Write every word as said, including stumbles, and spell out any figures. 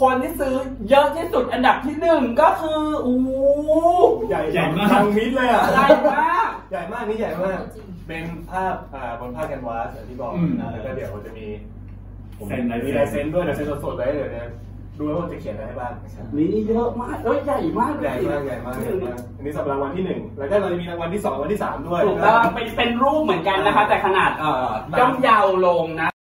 คนที่ซื้อเยอะที่สุดอันดับที่หนึ่งก็คืออู้ใหญ่ใหญ่มากทางมิดเลยอ่ะใหญ่มากใหญ่มากนี่ใหญ่มากเป็นภาพอ่าบนผ้าแคนวาสอย่างที่บอกนะแล้วก็เดี๋ยวจะมีมีลายเซ็นด้วยลายเซ็นสดๆเลยเดี๋ยวเนี่ยดูว่าจะเขียนอะไรบ้างนี่เยอะมากเอ้ยใหญ่มากใหญ่มากใหญ่มากอันนี้สำหรับรางวัลที่หนึ่งแล้วก็เราจะมีรางวัลที่สองรางวัลที่สามด้วยถูกต้องเป็นเป็นรูปเหมือนกันนะคะแต่ขนาดเอ่อย่อมเยาวลงนะ